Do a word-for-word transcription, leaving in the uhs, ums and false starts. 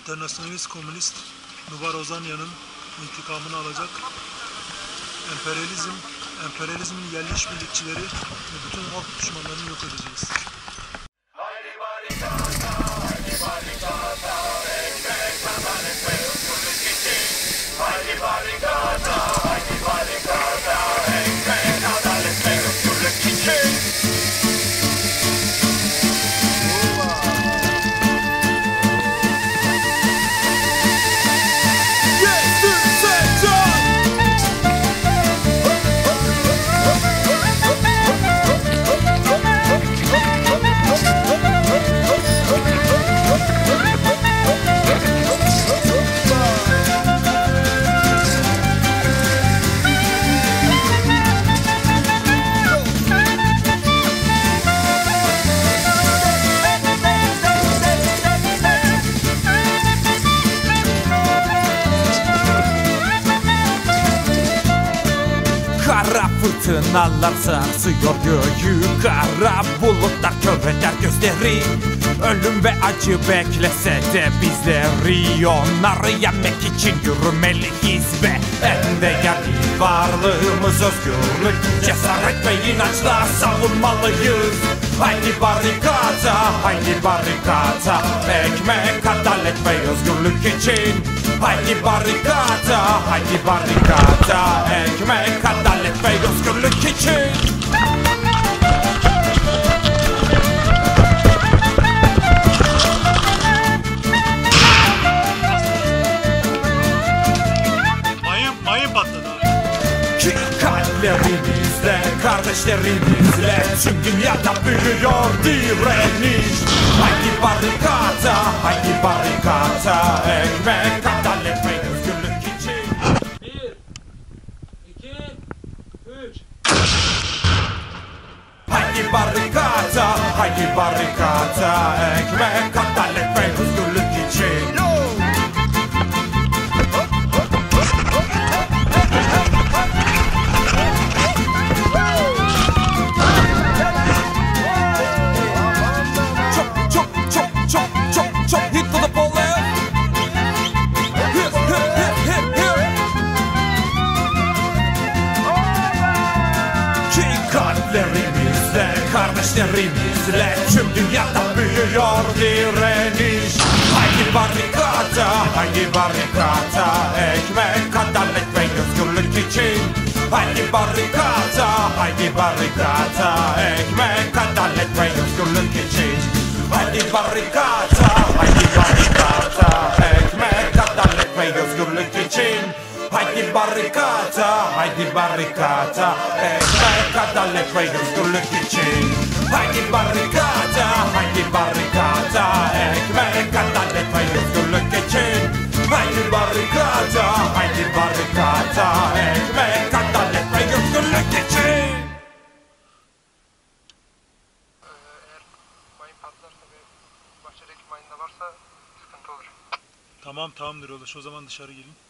Enternasyonalist komünist Nubar Ozanya'nın intikamını alacak. Emperyalizm, emperyalizmin yerli işbirlikçileri ve bütün halk düşmanlarını yok edeceğiz. Kara fırtınalar sarsıyor göğü, kara bulutlar kör eder gözleri. Ölüm ve acı beklese de bizleri, onları yenmek için yürümeliyiz ve en değerli varlığımız özgürlük. Cesaret ve inançla savunmalıyız. Haydi barikata, haydi barikata, ekmek, adalet ve özgürlük için. Haydi barikata, haydi barikata, ekmek, adalet ve özgürlük için. Mayın, mayın patladı abi. Ki kalplerimizle, kardeşlerimizle tüm dünyada büyüyor direniş. Haydi barikata, haydi barikata, ekmek, adalet ve özgürlük için. Bir, iki, üç. Haydi barikata, haydi barikata, ekmek, adalet ve özgürlük için. Çok çok çok çok çok çok hit to the ball left. Hit hit hit hit hit. Ki kalplerimizle, kardeşlerimizle tüm dünyada büyüyor direniş. Haydi barikata, haydi barikata, ekmek, adalet ve özgürlük için. Haydi barikata, haydi barikata, ekmek, adalet ve özgürlük için. Haydi barikata, haydi barikata, ekmek, adalet ve özgürlük için. Haydi barikata, haydi barikata, ekmek, adalet ve özgürlük için. Haydi barikata, haydi barikata, ekmek, adalet ve özgürlük için. Haydi barikata, haydi barikata, ekmek, adalet ve özgürlük için. Eğer mayın patlarsa ve bahçedeki mayın da varsa sıkıntı olur. Tamam tamamdır, olur. O zaman dışarı gelin.